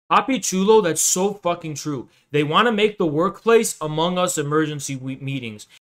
Papi Chulo, that's so fucking true. They want to make the workplace Among Us emergency meetings.